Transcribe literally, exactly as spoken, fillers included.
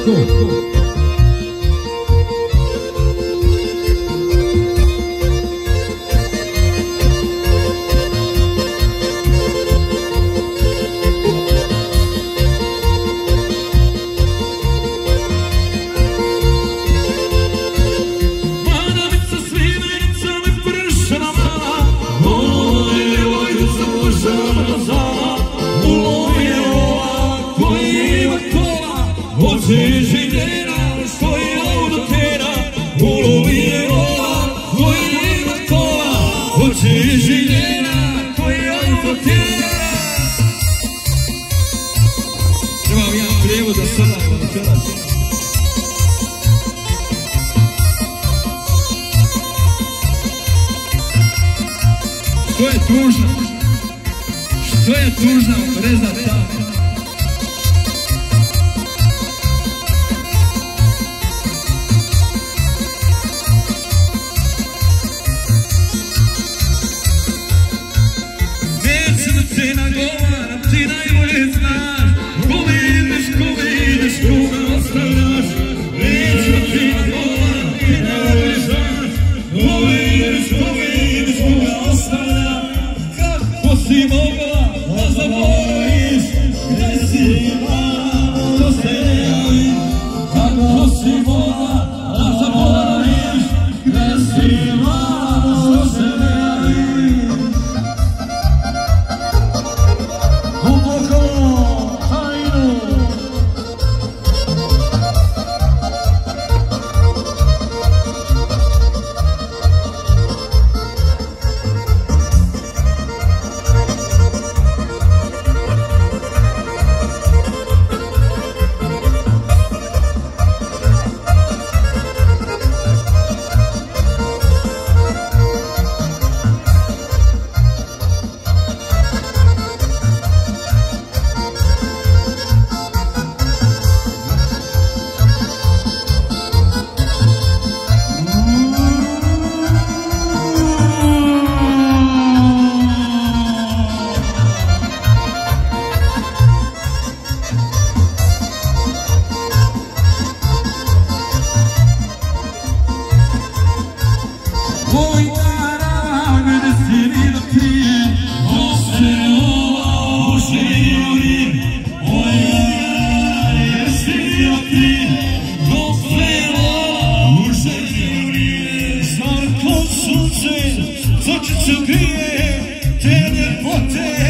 Što je tužno? Što je tužno? Rezat tamo. Neću da te nagovaram, ti najbolje znaš. Kome ideš, kome ideš, koga ostavljaš. Neću da te nagovaram, ti najbolje znaš. Kome ideš, kome ideš, koga ostavljaš. Kako si mogla da zaboraviš, gde si imala, to se ne javi. Kako si mogla da zaboraviš, gde si imala, to se ne javi. Duboko tajnu sunce, zočicu grije, te ljepote.